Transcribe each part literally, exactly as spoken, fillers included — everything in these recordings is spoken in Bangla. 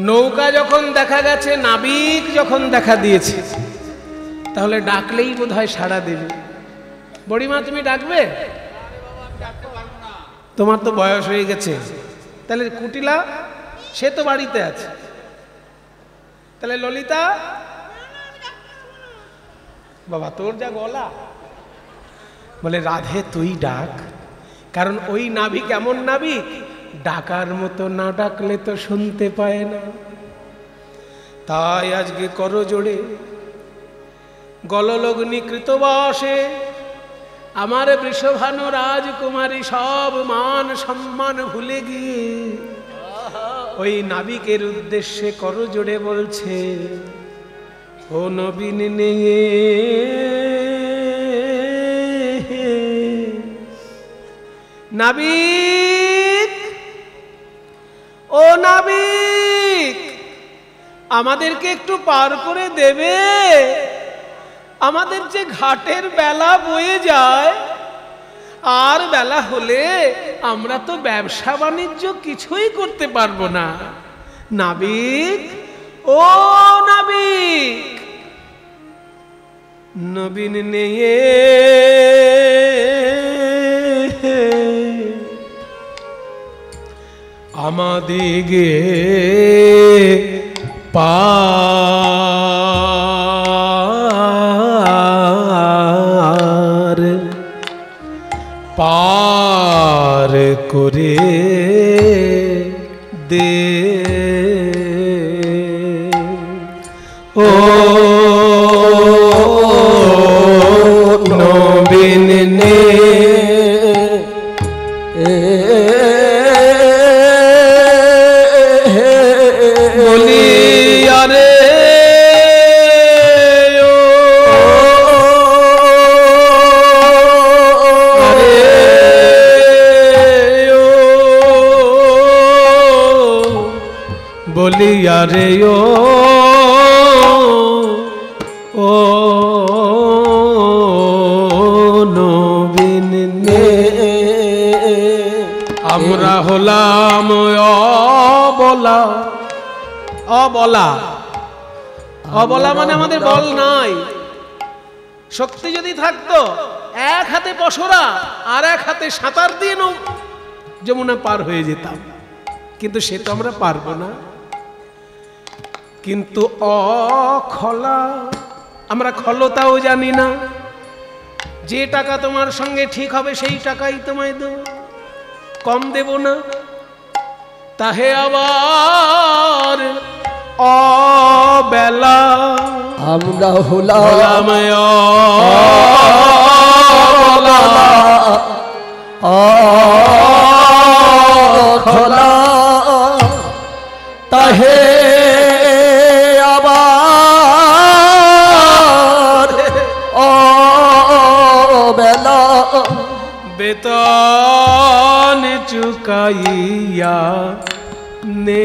নৌকা যখন দেখা গেছে, নাবিক যখন দেখা দিয়েছে, তাহলে ডাকলেই বোধহয় সাড়া দেবে। বড়িমা তুমি ডাকবে? তোমার তো বয়স হয়ে গেছে। তাহলে কুটিলা সে তো বাড়িতে আছে, তাহলে ললিতা বাবা তোর যা গলা, বলে রাধে তুই ডাক। কারণ ওই নাবিক এমন নাবিক, ডাকার মতো না ডাকলে তো শুনতে পায় না। তাই আজকে করো জোড়ে গললগ্নি কৃতবাসে আমার বৃষভানু রাজকুমারী সব মান সম্মান ভুলে গিয়ে ওই নাবিকের উদ্দেশ্যে করো জোড়ে বলছে, ও নবীন নিয়ে নাবিক, ও নাবিক আমাদেরকে একটু পার করে দেবে। আমাদের যে ঘাটের বেলা বয়ে যায়, আর বেলা হলে আমরা তো ব্যবসা বাণিজ্য কিছুই করতে পারবো না। নাবিক, ও নাবিক। নবীন নিয়ে আমাদিগে পার পার করে দে। ও নবীন নে বলি আরে বলি আরে ও ও নবীন নে আমরা হলাম অবলা। অবলা, অবলা মানে আমাদের বল নাই। শক্তি যদি থাকতো, এক হাতে পশরা আর এক হাতে সাঁতার দিয়ে নৌ যমুনা পার হয়ে যেতাম, কিন্তু সে তো আমরা পারবো না। কিন্তু অখলা, আমরা খলতাও জানি না। যে টাকা তোমার সঙ্গে ঠিক হবে সেই টাকাই তোমায় দেব, কম দেব না। তাহে আবার অবেলা আমরা হলাম অখলা, তাহে আবার অবেলা বেতন চুকাইয়া নে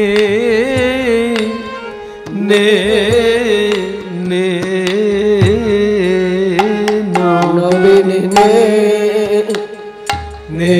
নে নে নবীন নে নে।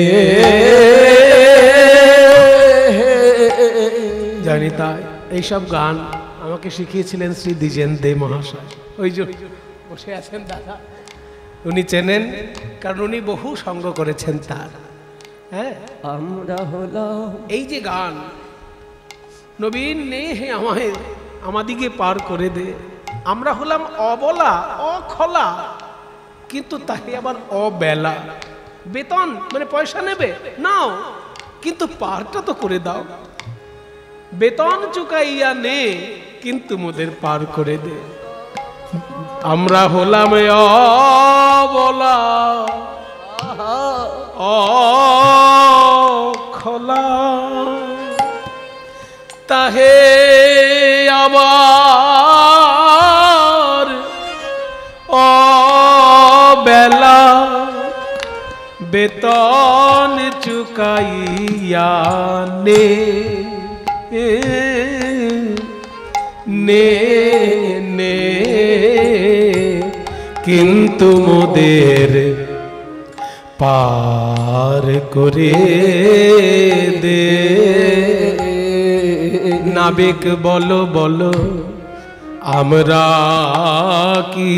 জানি তাই এইসব গান আমাকে শিখিয়েছিলেন শ্রী দ্বিজেন দে মহাশয়। ওই যে বসে আছেন দাদা, উনি চেনেন, কারণ উনি বহু সঙ্গ করেছেন তার। হ্যাঁ, আমরা হলাম এই যে গান নবীন নে হে আমায় আমাদিকে পার করে দে। আমরা হলাম অবলা, অখলা, কিন্তু তাকে আবার অবেলা। বেতন মানে পয়সা নেবে নাও, কিন্তু পারটা তো করে দাও। বেতন চুকাইয়া নে, কিন্তু মোদের পার করে দে। আমরা হলাম অবলা অখলা, তাহে আবার অবেলা বেতন চুকাইয়া নে নে নে, কিন্তু মোদের পার করে দে। নাবিক বলো বলো আমরা কি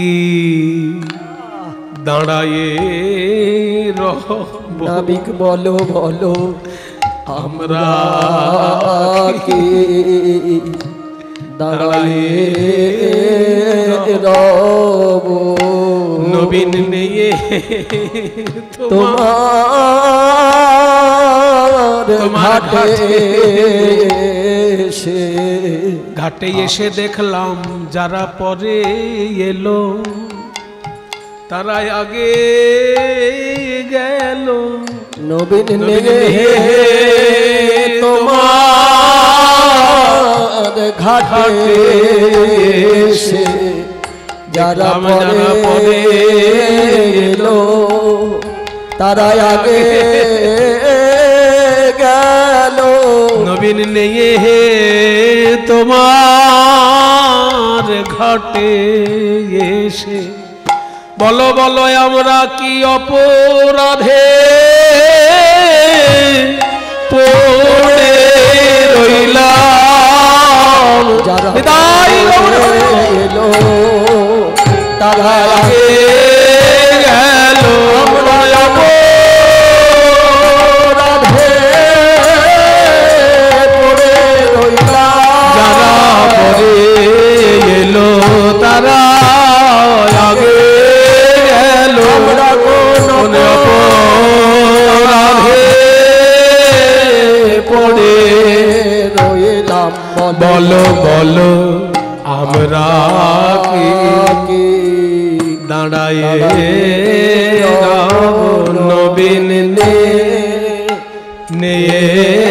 দাঁড়ায়ে রহব নাবিক বলো বলো আমরা কি দাঁড়ায়ে রব নবীন নিয়ে তোমার ঘাটে এসে ঘাটে এসে দেখলাম যারা পরে এলো তারা আগে গেল নবীন নিয়ে তোমার ঘাটে এসে যারা পরে এলো তারা আগে গেল নবীন নিয়ে তোমার ঘাটে এসে বলো বলো আমরা কি অপরাধে পড়ে রইলাম যারা বিদায় এলো তারা আগে গেল আমরা অপরাধে পড়ে রইলাম যারা পরে এলো তারা আগে গেল আমরা কোন অপরাধে পড়ে রইলাম বলো বলো আমরা কি দাঁড়ায়ে নবীন নিয়ে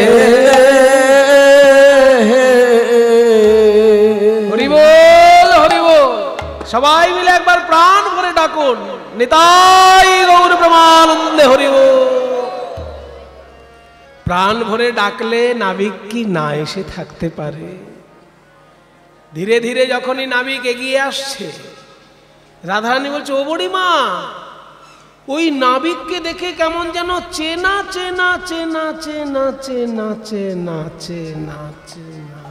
হরি বল হরি বল সবাই মিলে একবার প্রাণ ভরে ডাকুন নিতাই গৌর প্রেমানন্দে হরি বল। প্রাণ ভরে ডাকলে নাবিক কি না এসে থাকতে পারে? ধীরে ধীরে যখনই নাবিক এগিয়ে আসছে রাধারানী বলছে ও বুড়িমা ওই নাবিককে দেখে কেমন যেন চেনা চেনা চেনা চেনা চেনা চেনা চেনা চেনা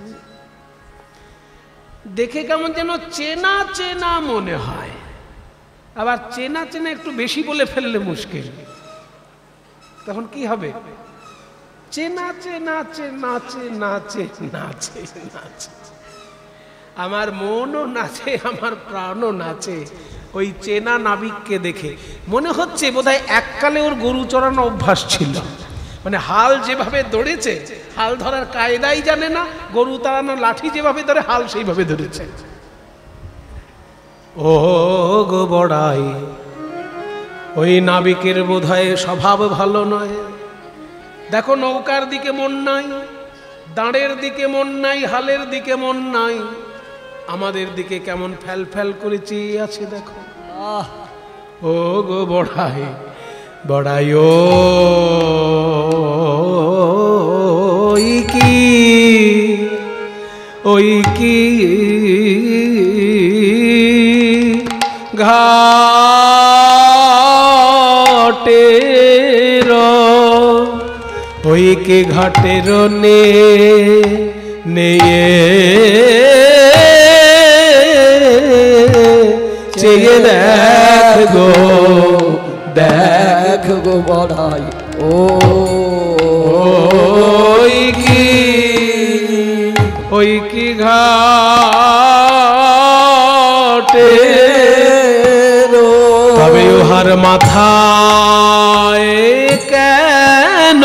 দেখে কেমন যেন চেনা চেনা মনে হয়। আবার চেনা চেনা একটু বেশি বলে ফেললে মুশকিল, তখন কি হবে? চেনা চেনা চেনা চেনা চেনা চেনা আমার মনও নাচে আমার প্রাণও নাচে ওই চেনা নাবিককে দেখে। মনে হচ্ছে বোধহয় এককালে ওর গরু চড়ানো অভ্যাস ছিল, মানে হাল যেভাবে ধরেছে হাল ধরার কায়দাই জানে না, গরু তাড়ানো লাঠি যেভাবে ধরে হাল সেইভাবে ধরেছে। ও গো বড়াই ওই নাবিকের বোধহয় স্বভাব ভালো নয়। দেখো নৌকার দিকে মন নাই, দাঁড়ের দিকে মন নাই, হালের দিকে মন নাই, আমাদের দিকে কেমন ফ্যাল ফ্যাল করে চেয়ে আছে দেখো। ও গো বড়াই বড়াই ওই কি ওই কি ঘাটের ওই কি ঘাটের নে নেয়ে চেয়ে দেখ গো দেখ গো বড়াই ও ওই কি ওই কি ঘাটে তবে উহার মাথায় কেন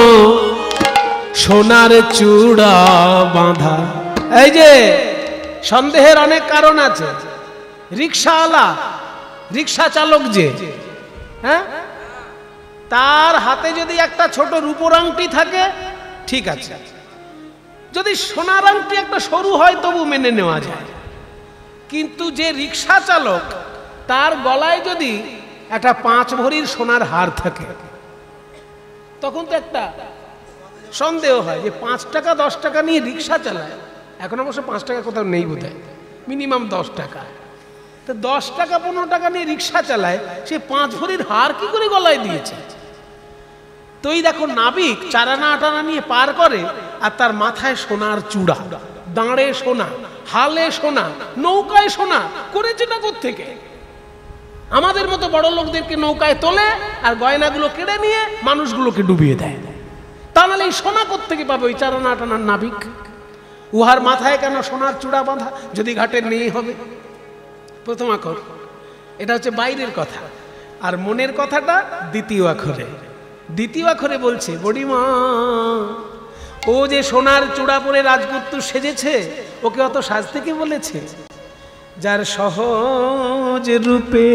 সোনার চূড়া বাঁধা? এই যে সন্দেহের অনেক কারণ আছে। রিক্সাওয়ালা রিক্সা চালক যে হ্যাঁ তার হাতে যদি একটা ছোট রূপোর আংটি থাকে ঠিক আছে, যদি সোনার আংটি একটা সরু হয় তবু মেনে নেওয়া যায়, কিন্তু যে রিক্সা চালক তার গলায় যদি একটা পাঁচ ভরির সোনার হার থাকে তখন তো একটা সন্দেহ হয় যে পাঁচ টাকা দশ টাকা নিয়ে রিক্সা চালায়। এখন অবশ্য পাঁচ টাকা কোথাও নেই বোধহয়, মিনিমাম দশ টাকা। তো দশ টাকা পনেরো টাকা নিয়ে রিক্সা চালায়, সে পাঁচ ভরির হার কি করে গলায় দিয়েছে? তো এই দেখো নাবিক চারানা আটানা নিয়ে পার করে, আর তার মাথায় সোনার চূড়া, দাঁড়ে সোনা, হালে সোনা, নৌকায় সোনা, করেছেটা কোত্থেকে? আমাদের মতো বড় লোকদেরকে নৌকায় তোলে আর গয়নাগুলো কেড়ে নিয়ে মানুষগুলোকে ডুবিয়ে দেয়। তা নাহলে এই সোনা কোত্থেকে পাবে ওই চারানা টানার নাবিক? উহার মাথায় কেন সোনার চূড়া বাঁধা? যদি ঘাটে নেই হবে। প্রথম আখর এটা হচ্ছে বাইরের কথা, আর মনের কথাটা দ্বিতীয় আখরে। দ্বিতীয় আখরে বলছে, বড়িমা ও যে সোনার চূড়া পরে রাজপুত্র সেজেছে, ওকে অত সাজতে কে বলেছে? যার সহজ রূপে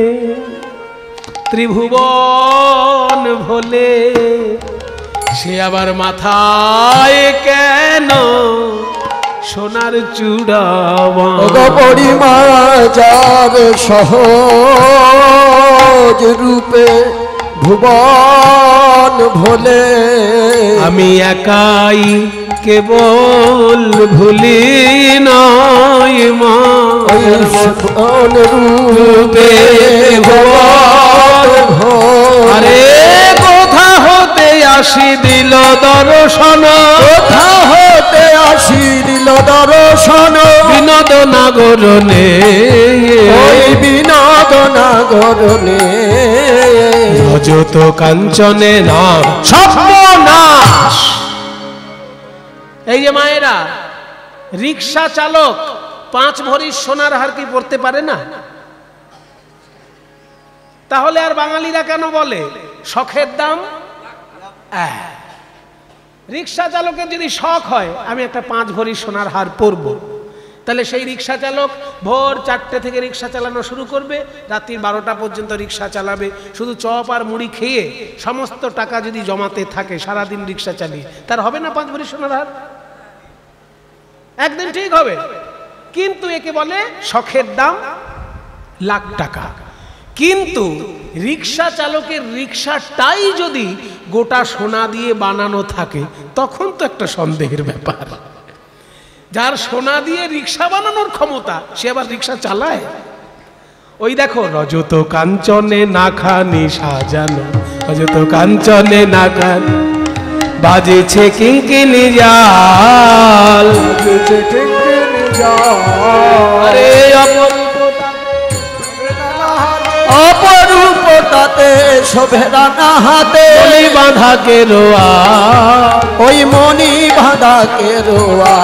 ত্রিভুবন ভোলে, সে আবার মাথায় কেন সোনার চূড়া? পরিমা যার সহজ রূপে ভুবন ভোলে, আমি একাই কেবল ভুলি নয় মা, রূপে আরে কোথা হতে আসি দিল দর্শন, কোথা হতে আসি দিল দর্শন, বিনোদ নাগরণে ওই বিনোদ নাগরণে, ভজত কাঞ্চনে না সর্বনাশ। এই যে মায়েরা, রিক্সা চালক পাঁচ ভরির সোনার হার কি পড়তে পারে না? তাহলে আর বাঙালিরা কেন বলে শখের দাম? রিক্সা চালকের যদি শখ হয় আমি একটা পাঁচ ভরির সোনার হার পরবো, তাহলে সেই রিক্সা চালক ভোর চারটে থেকে রিক্সা চালানো শুরু করবে, রাত্রি বারোটা পর্যন্ত রিক্সা চালাবে, শুধু চপ আর মুড়ি খেয়ে সমস্ত টাকা যদি জমাতে থাকে সারাদিন রিক্সা চালিয়ে, তার হবে না পাঁচ ভরি সোনার হার? একদিন ঠিক হবে। কিন্তু একে বলে শখের দাম লাখ টাকা। কিন্তু রিক্সা চালকের রিক্সাটাই যদি গোটা সোনা দিয়ে বানানো থাকে, তখন তো একটা সন্দেহের ব্যাপার। যার সোনা দিয়ে রিক্সা বানানোর ক্ষমতা, সে আবার রিক্সা চালায়? ওই দেখো, রজত কাঞ্চনে নাখানি সাজানো, রজত কাঞ্চনে নাখানি, বাজেছে কিঙ্কিনি জাল, বাজেছে কিঙ্কিনি জাল, আরে অপরূপ তাতে শোভে রানা হাতে, মনি বাঁধা কে রোয়া, ওই মনি বাঁধা কে রোয়া,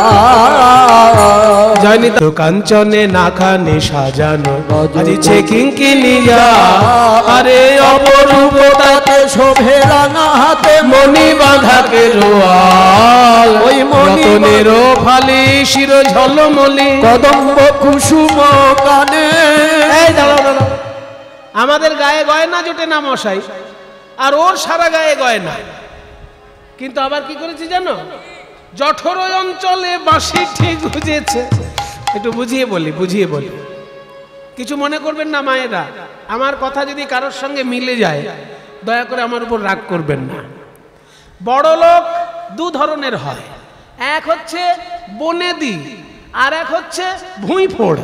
জানি তো কাঞ্চনে নাখানি সাজানো, বাজেছে কিঙ্কিনি জাল, আরে অপরূপ তাতে শোভে রানা হাতে, মনি বাঁধা কে রোয়া, ওই রতনের ফালি শির ঝলমলি, কদম্ব কুসুম কানে। এই দাঁড়াও দাঁড়াও, আমাদের গায়ে গয়না জোটে না মশাই, আর ওর সারা গায়ে গয়না। কিন্তু আবার কি করেছে জানো? জঠর অঞ্চলে বাঁশি ঠিক বুঝেছে। একটু বুঝিয়ে বলি, বুঝিয়ে বলি, কিছু মনে করবেন না মায়েরা। আমার কথা যদি কারোর সঙ্গে মিলে যায়, দয়া করে আমার উপর রাগ করবেন না। বড় লোক দু ধরনের হয়, এক হচ্ছে বনেদি, আর এক হচ্ছে ভুঁইফোড়।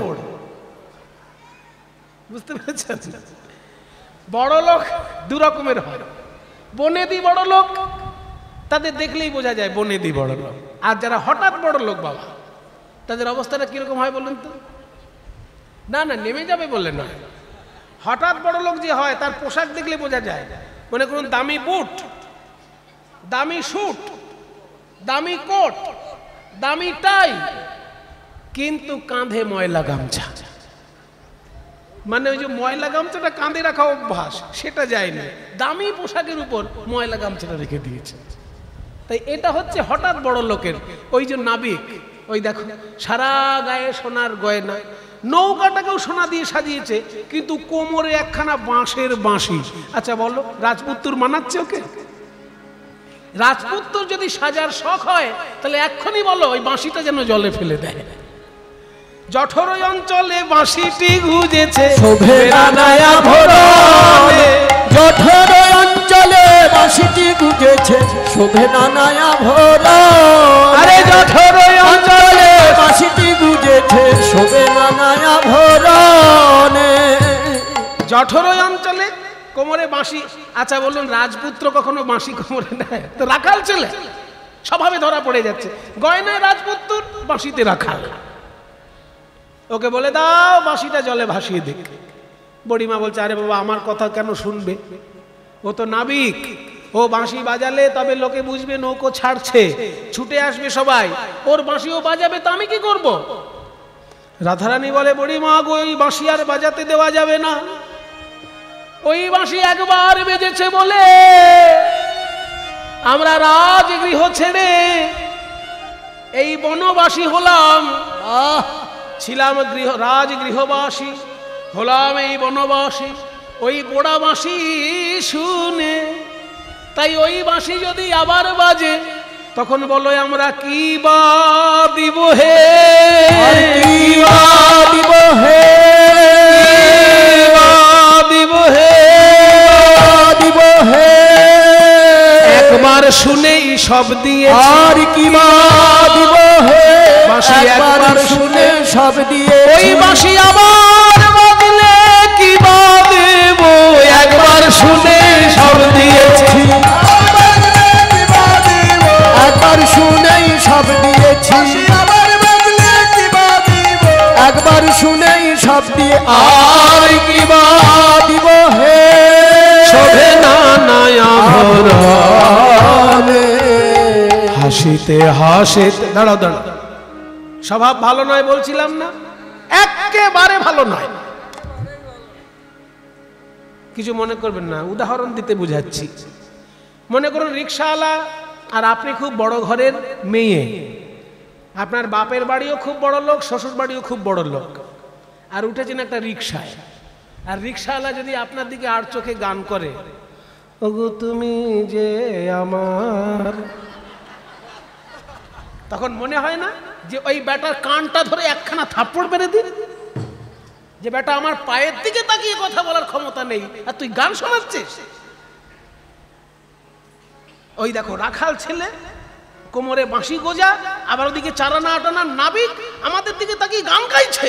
বুঝতে পেরেছেন? বড় লোক দু রকমের হয়। বনেদি বড় লোক, তাদের দেখলেই বোঝা যায় বনেদি বড় লোক। আর যারা হঠাৎ বড় লোক বাবা, তাদের অবস্থাটা কিরকম হয় বলুন তো? না না, নেমে যাবে বলে না। হঠাৎ বড় লোক যে হয়, তার পোশাক দেখলে বোঝা যায়। মনে করুন দামি বুট, দামি স্যুট, দামি কোট, দামি টাই, কিন্তু কাঁধে ময়লা গামছা। মানে ওই যে ময়লা গামছাটা কাঁধে রাখা অভ্যাস, সেটা যায়নি, দামি পোশাকের উপর ময়লা গামছাটা রেখে দিয়েছে। তাই এটা হচ্ছে হঠাৎ বড় লোকের। ওই যে নাবিক, ওই দেখো সারা গায়ে সোনার গয়না, নৌকাটাকেও সোনা দিয়ে সাজিয়েছে, কিন্তু কোমরে একখানা বাঁশের বাঁশি। আচ্ছা বলো, রাজপুত্র মানাচ্ছে ওকে? রাজপুত্র যদি সাজার শখ হয়, তাহলে এক্ষুনি বলো ওই বাঁশিটা যেন জলে ফেলে দেয়। জঠর অঞ্চলে বাঁশিটি গুজেছে শোভে রানায়া ভরণে, জঠর অঞ্চলে বাঁশিটি গুজেছে শোভে রানায়া ভরণে, আরে জঠর অঞ্চলে বাঁশিটি গুজেছে শোভে রানায়া ভরণে। জঠর অঞ্চলে কোমরে বাঁশি। আচ্ছা বলুন, রাজপুত্র কখনো বাঁশি কোমরে নেয়? তো রাখাল ছেলে স্বভাবে ধরা পড়ে যাচ্ছে। গয়নায় রাজপুত্র, বাঁশিতে রাখাল। ওকে বলে দাও বাঁশিটা জলে ভাসিয়ে দেখ। বুড়িমা বলছে আরে বাবা আমার কথা কেন শুনবে, ও তো নাবিক, ও বাঁশি বাজালে তবে লোকে বুঝবে নৌকো ছাড়ছে, ছুটে আসবে সবাই, ওর বাঁশিও বাজাবে তো আমি কি করব? রাধারানী বলে বুড়িমা গো ওই বাঁশি আর বাজাতে দেওয়া যাবে না, ওই বাঁশি একবার বেজেছে বলে আমরা রাজগৃহ ছেড়ে এই বনবাসী হলাম, ছিলাম গৃহ রাজগৃহবাসী, হলাম এই বনবাসী। ওই পোড়া বাঁশি শুনে তাই ওই বাঁশি যদি আবার বাজে তখন বলো আমরা কি বা দিব হে, কি বা দিব হে, দিব হে, দিব হে। একবার শুনেই সব দিয়ে আর কি বা দিব হে, বাঁশি একবার শুনে সব দিয়ে। ওই বাঁশি আবার বাজলে কি বা দেব, একবার শুনে সব দিয়েছি, একবার শুনেই সব দিয়েছি, একবার শুনেই সব দিয়ে। আর কি বা দিব হে, শোভে না নয়া ভরণে, হাসিতে হাসিতে। দাঁড়াও দাঁড়াও, স্বভাব ভালো নয় বলছিলাম না, একেবারে ভালো নয়। কিছু মনে করবেন না, উদাহরণ দিতে বুঝাচ্ছি। মনে করুন রিক্সাওয়ালা আর আপনি খুব বড় ঘরের মেয়ে, আপনার বাপের বাড়িও খুব বড় লোক, শ্বশুর বাড়িও খুব বড় লোক, আর উঠেছেন একটা রিক্সায়। আর রিক্সাওয়ালা যদি আপনার দিকে আর চোখে গান করে, ওগো তুমি যে আমার, তখন মনে হয় না যে ওই বেটার কানটা ধরে একখানা থাপ্পড় মেরে দিন, যে বেটা আমার পায়ের দিকে তাকিয়ে কথা বলার ক্ষমতা নেই আর তুই গান শোনাচ্ছিস। ওই দেখো রাখাল ছেলে, কোমরে বাঁশি গোজা, আবার ওদিকে চারানা আটানা নাবিক, আমাদের দিকে তাকিয়ে গান গাইছে।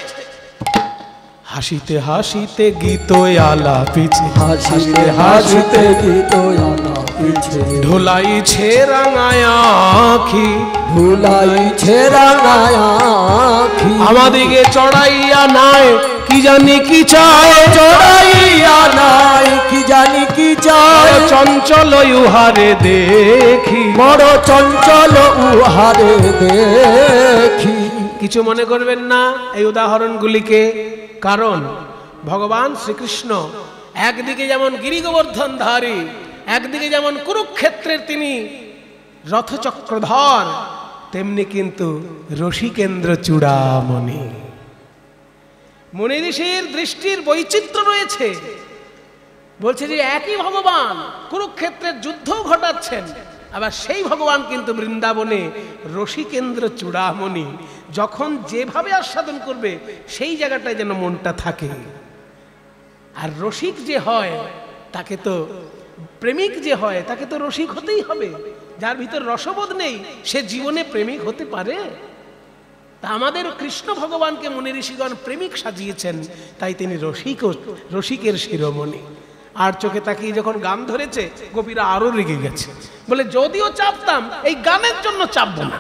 হাসিতে হাসিতে গীত আলাপিছে, হাসিতে হাসিতে গীত আলাপিছে, ঢোলাইছে রাঙায় আঁখি, ভুলাইছে রাঙায় আঁখি। আমাদিকে চড়াইয়া নাই কি জানি কি চায়, চড়াইয়া নাই কি জানি কি চায়, চঞ্চল উহারে দেখি, বড় চঞ্চল উহারে দেখি। কিছু মনে করবেন না এই উদাহরণগুলিকে, কারণ ভগবান শ্রীকৃষ্ণ একদিকে যেমন গিরিগোবর্ধনধারী, একদিকে যেমন কুরুক্ষেত্রের তিনি রথচক্রধর, তেমনি কিন্তু রসিকেন্দ্র চূড়ামণি। মুনি ঋষির দৃষ্টির বৈচিত্র্য রয়েছে। বলছে যে একই ভগবান কুরুক্ষেত্রের যুদ্ধ ঘটাচ্ছেন, আবার সেই ভগবান কিন্তু বৃন্দাবনে রসিকেন্দ্র চূড়ামণি। যখন যেভাবে আস্বাদন করবে সেই জায়গাটায় যেন মনটা থাকে। আর রসিক যে হয় তাকে তো, প্রেমিক যে হয় তাকে তো রসিক হতেই হবে। যার ভিতর রসবোধ নেই সে জীবনে প্রেমিক হতে পারে? তা আমাদের কৃষ্ণ ভগবানকে মুনি ঋষিগণ প্রেমিক সাজিয়েছেন, তাই তিনি রসিক, রসিকের শিরোমণি। আর চোখে তাকিয়ে যখন গান ধরেছে গোপীরা আরো রেগে গেছে, বলে যদিও চাপতাম এই গানের জন্য চাপবো না।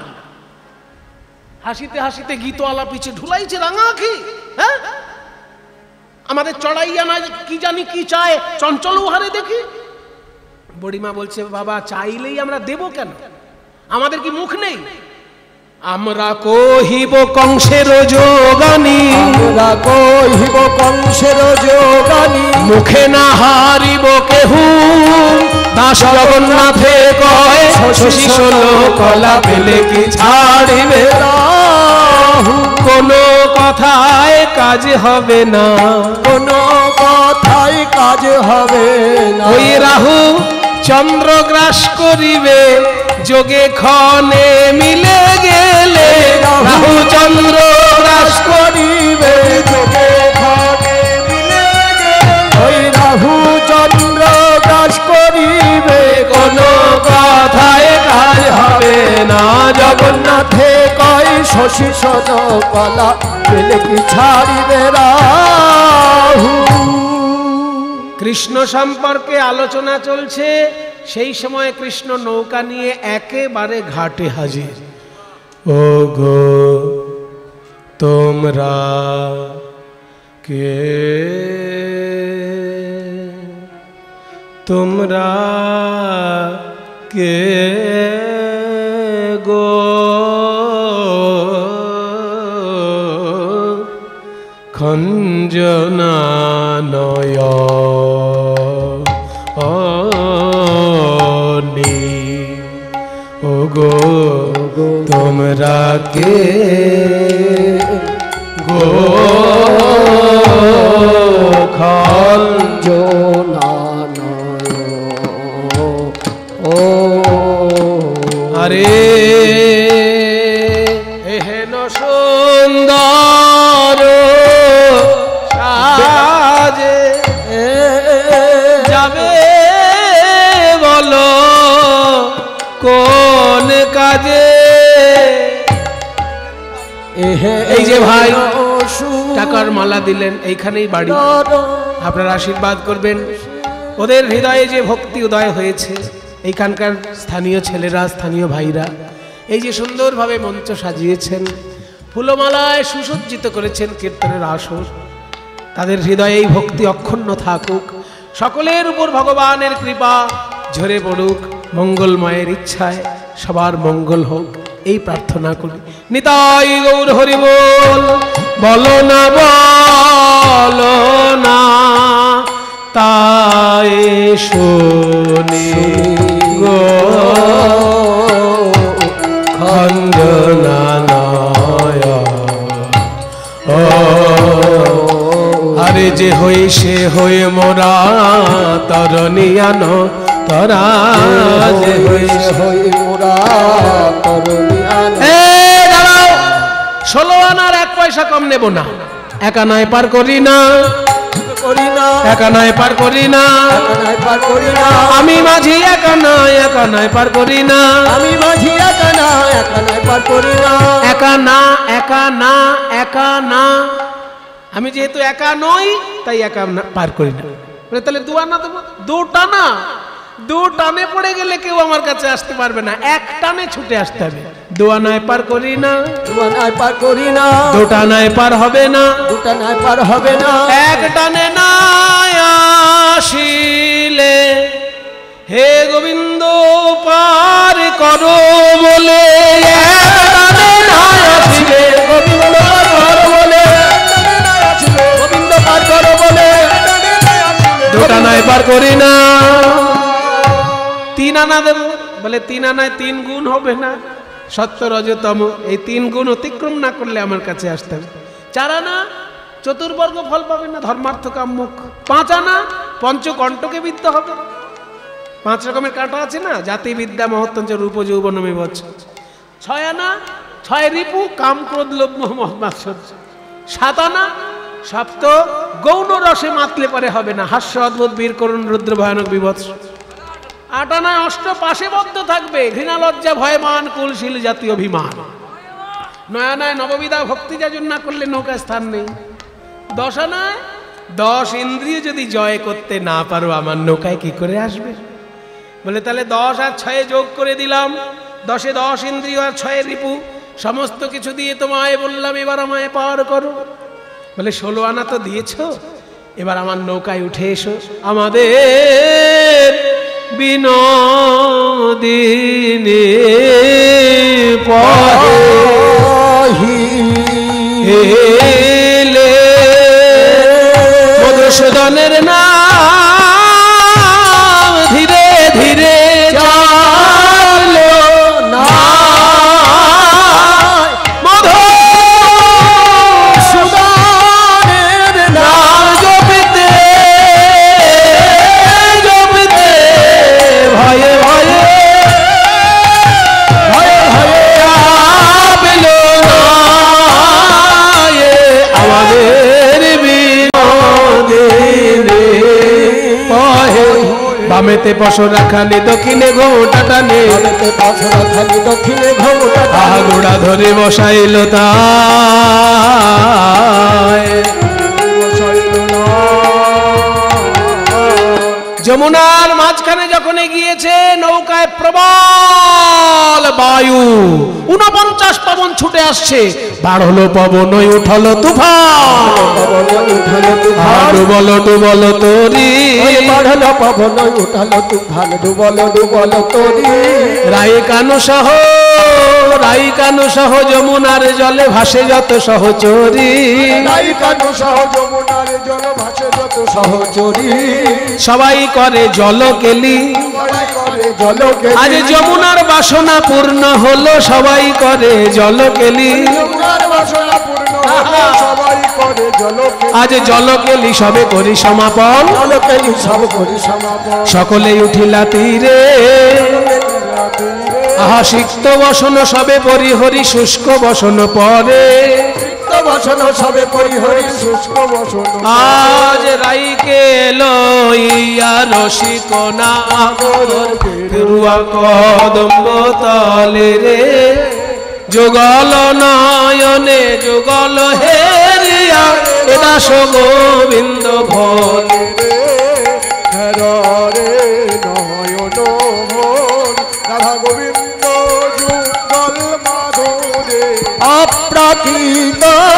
হাসিতে হাসিতে গীত আলাপিছে, ঢুলাইছে রাঙা আঁখি, হ্যাঁ আমাদের চড়াইয়া না কি জানি কি চায়, চঞ্চল উহারে দেখি। বুড়িমা বলছে বাবা চাইলেই আমরা দেব কেন, আমাদের কি মুখ নেই? আমরা কহিব কংসের যোগানি, আমরা কহিব কংসের যোগানি, মুখে না হারিব কেহু, দাস জগন্নাথে কয় শশী ষোলো কলা পেলে কি ছাড়িবে রাহু, কোনো কথায় কাজ হবে না, কোনো কথাই কাজ হবে না। ওই রাহু চন্দ্রগ্রাস করিবে, যোগে ক্ষণে মিলে গেলে রাহু চন্দ্র গ্রাস করিবে, যোগে ক্ষণে মিলে গেলে ওই রাহু চন্দ্র গ্রাস করিবে, কোনো কথায় কাজ হবে না। জগন্নাথে কয় শশী ষোলো কলা পেলে কি ছাড়িবে রাহু। কৃষ্ণ সম্পর্কে আলোচনা চলছে, সেই সময় কৃষ্ণ নৌকা নিয়ে একেবারে ঘাটে হাজির। ও গো তোমরা কে, তোমরা কে গো, খঞ্জনা নয়নি। ও গো তোমরা কে গো, খঞ্জনা ও আরে হেন সুন্দর সাজে যাবে বলো কোন কাজে। এই যে ভাই টাকার মালা দিলেন, এইখানেই বাড়ি, আপনারা আশীর্বাদ করবেন। ওদের হৃদয়ে যে ভক্তি উদয় হয়েছে, এইখানকার স্থানীয় ছেলেরা, স্থানীয় ভাইরা এই যে সুন্দরভাবে মঞ্চ সাজিয়েছেন, ফুলমালায় সুসজ্জিত করেছেন কীর্তনের আসর, তাদের হৃদয়ে এই ভক্তি অক্ষুণ্ণ থাকুক। সকলের উপর ভগবানের কৃপা ঝরে পড়ুক, মঙ্গলময়ের ইচ্ছায় সবার মঙ্গল হোক, এই প্রার্থনা করি। নিতাই গৌর হরি বল। বলো না বলো না তাই শুনি গো, খঞ্জনা নয়নি। আরে যে হই সে হই মোরা তরণিয়ান, তরা যে হই সে হই মোরা তরণিয়ান। ষোলো আনার এক পয়সা কম নেব না, একা নয় পার করি না, একা নয় পার করি না, আমি মাঝি একা নয়, একা নয় পার করি না, আমি মাঝি একা না, একা নয় পার করি না, একা না, একা না, একা না। আমি যেহেতু একা নই তাই একা পার করি না। তাহলে দু আনা দেবো, দু টানা, দু টানে পড়ে গেলে কেউ আমার কাছে আসতে পারবে না, এক টানে ছুটে আসতে হবে। দু আনায় পার করি না, দু আনায় পার করি না, দু টানায় পার হবে না, দু টানায় পার হবে না, এক টানে না আসিলে হে গোবিন্দ পার করো বলে, এক টানে না আসিলে গোবিন্দ পার করো বলে, গোবিন্দ পার করো বলে, দু টানায় পার করি না। তিন আনা দেব বলে, তিন আনায় তিন গুণ হবে না, সত্য রজতম, এই তিন গুণ অতিক্রম না করলে আমার কাছে আসতে হবে। চার আনা চতুর্বর্গ ফল পাবে না, ধর্মার্থ কাম্যক। পাঁচ আনা পঞ্চকণ্ঠকে বিদ্যা হবে, পাঁচ রকমের কাঁটা আছে না, জাতি বিদ্যা মহত্তঞ্চ রূপ যৌবনমে বৎস। ছয় আনা ছয় রিপু, কাম ক্রোধ লোভ মোহ মাৎসর্য। সাত আনা সপ্ত গৌণ রসে মাতলে পরে হবে না, হাস্য অদ্ভুত বীর করুণ রুদ্র ভয়ানক বিভৎস। আট আনায় অষ্ট পাশে বদ্ধ থাকবে, ঘৃণা লজ্জা ভয় মান কুলশীল জাতীয় অভিমান। নয় আনায় নববিধা ভক্তি যাজন না করলে নৌকা স্থান নেই। দশ আনায় দশ ইন্দ্রিয় যদি জয় করতে না পারো আমার নৌকায় কি করে আসবে? বলে তাহলে দশ আর ছয়ে যোগ করে দিলাম, দশে দশ ইন্দ্রিয় আর ছয়ে রিপু, সমস্ত কিছু দিয়ে তোমায় বললাম এবার আমায় পার করো। বলে ষোলো আনা তো দিয়েছ, এবার আমার নৌকায় উঠে এসো, আমাদের বিনোদিনী পহিলে মধুসূদনের নাম ধীরে ধীরে চালো না, মধুসূদনের নাম জপিতে জপিতে ভয়ে ভয়ে ভয়ে ভয়ে আবিলো না আমাদের বিনোদিনী পহে। বামেতে পশরা খালি দক্ষিণে ঘোটা টানে, বামেতে পশরা খালি দক্ষিণে ঘোটা টানে, ঘোড়া ধরে বসাইল তাই। যমুনার মাঝখানে যখন গিয়েছে নৌকায় প্রবল বায়ু, উনপঞ্চাশ পবন ছুটে আসছে, বাড়লো পবন উঠালো তুফান, ডুবল ডুবল তরি, বাড়লো পবন উঠালো তুফান, ডুবল ডুবল তরি। রাই কানু সহ রাই কানু সহ যমুনার জলে ভাসে যত সহচরী, রাই কানু সহ যমুনার জলে ভাসে যত সহচরী, সবাই করে জলকেলি, আজ যমুনার বাসনা পূর্ণ হলো, সবাই করে জলকেলি, আজ জলকেলি সবে করি সমাপন, সকলে উঠিলা তীরে, আহা সিক্ত বসন সবে পরিহরি, শুষ্ক বসন পরে, বসন সবে পরিহরি, শুষ্ক বসন। আজ রাইকে লইয়া রসিক নাগর, ফেরুয়া কদম্ব তলে রে, যুগল নয়নে যুগল হেরিয়া, এটা গোবিন্দ ভোলে রে, নয়ন ভোল রাধা গোবিন্দ যুগল মাধুরে, অপ্রাকৃত